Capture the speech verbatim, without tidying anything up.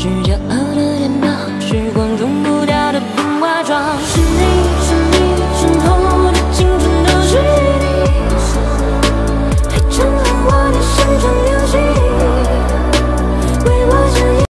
是骄傲的脸庞，时光